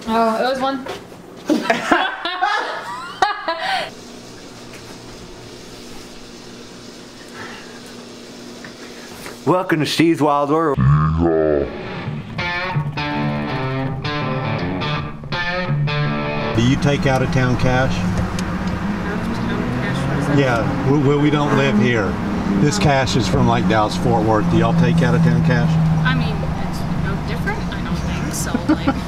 Oh, it was one. Welcome to Steve's Wild World. Do you take out of town cash? Yeah, we don't live here. This cash is from like Dallas Fort Worth. Do y'all take out of town cash? I mean, it's no different. I don't think so. Like.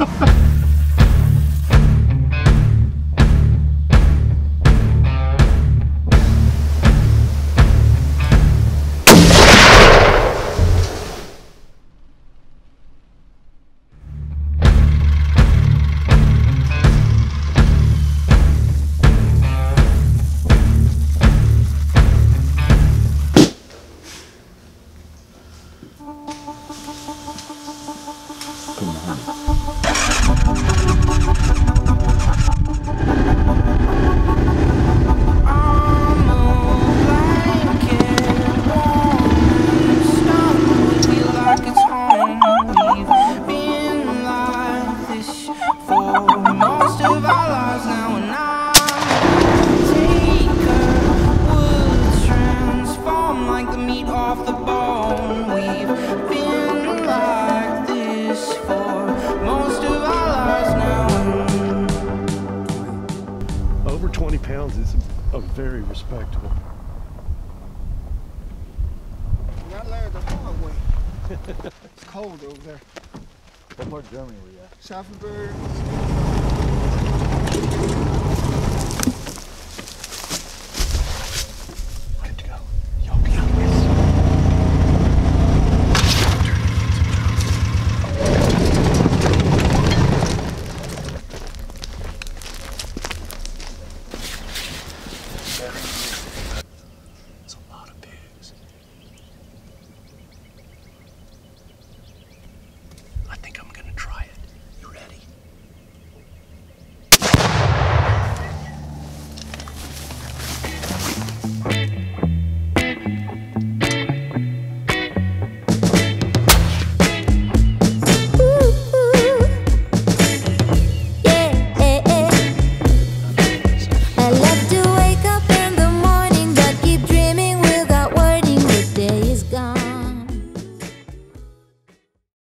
Over 20 pounds is a very respectable. I learned the hard way. It's cold over there. What part of Germany were you at? Schaffenburg.